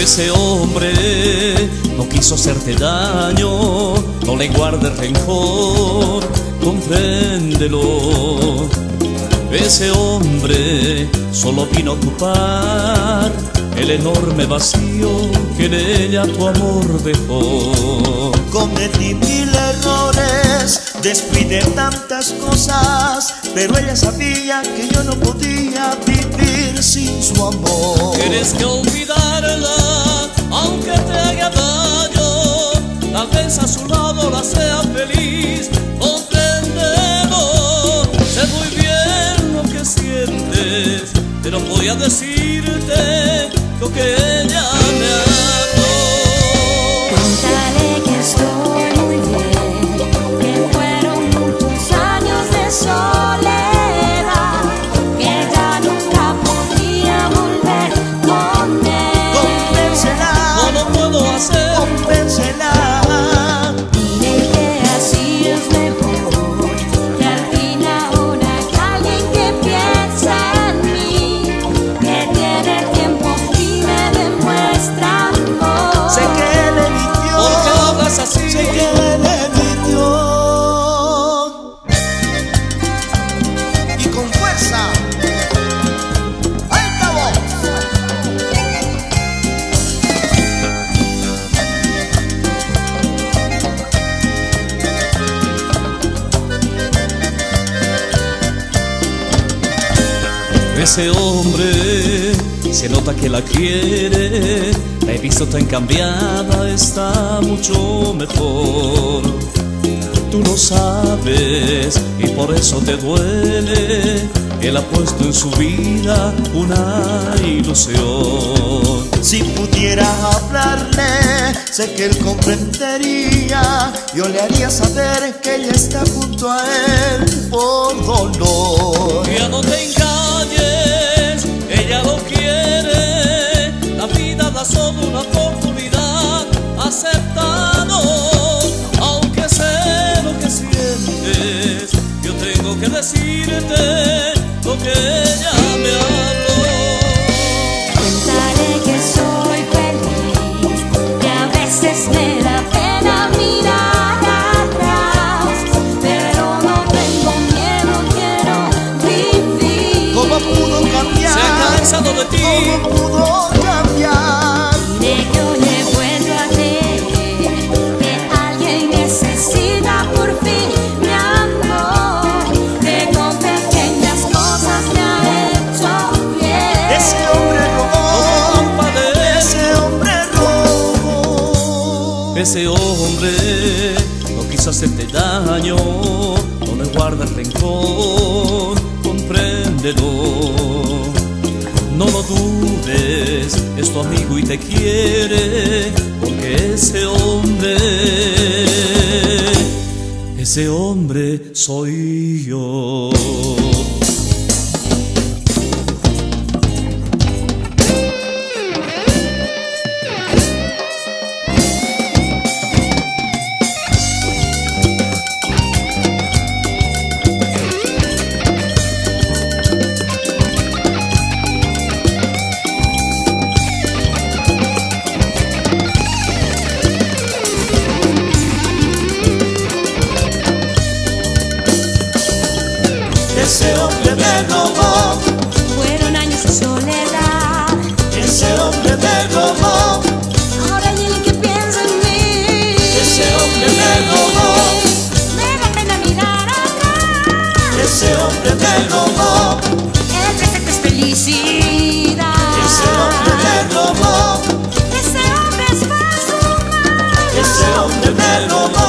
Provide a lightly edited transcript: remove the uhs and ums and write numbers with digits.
Ese hombre no quiso hacerte daño, no le guardes rencor, compréndelo. Ese hombre solo vino a ocupar el enorme vacío que en ella tu amor dejó. Cometí mil errores, descuidé tantas cosas, pero ella sabía que yo no podía vivir sin su amor. Tienes que olvidarla, aunque te haga daño, tal vez a su lado la sea feliz, compréndelo. Sé muy bien lo que sientes, pero voy a decirte lo que ella me habló. Cuéntale que estoy muy bien, que fueron muchos años de soledad, que ya nunca podría volver con él. Convéncela, No lo puedo hacer. convéncela. Dile que así es mejor, que al fin ahora hay alguien que piensa en mí, que tiene tiempo y me demuestra amor. Sé que le mintió, ¿Por qué hablas así? sé que le mintió. Y con fuerza, alta voz. Ese hombre se nota que la quiere, la he visto tan cambiada, está mucho mejor. Tú lo sabes y por eso te duele, él ha puesto en su vida una ilusión. Si pudiera hablarle, sé que él comprendería. Yo le haría saber que ella está junto a él por dolor. Ya no te engañes, ella lo quiere, la vida da solo una oportunidad, acéptalo. Aunque sé lo que sientes, yo tengo que decirte lo que ella me habló. Cuéntale que soy feliz, que a veces me da pena mirar atrás, pero no tengo miedo, quiero vivir. ¿Cómo pudo cambiar? Se ha cansado de ti. ¿Cómo pudo cambiar? Dile que hoy he vuelto a creer que alguien necesita por fin mi amor, que con pequeñas cosas me ha hecho bien. Ese hombre robó, Culpa de él. ese hombre robó. Ese hombre no quiso hacerte daño, no le guardas rencor, compréndelo. No lo dudes, es tu amigo y te quiere, porque ese hombre soy yo. Ese hombre me robó, Fueron años de soledad, ese hombre me robó, ahora dile que piensa en mí. ese hombre me robó, Me da pena mirar atrás, ese hombre me robó, el presente es felicidad. ese hombre me robó, Ese hombre es falso mal. ese hombre me robó.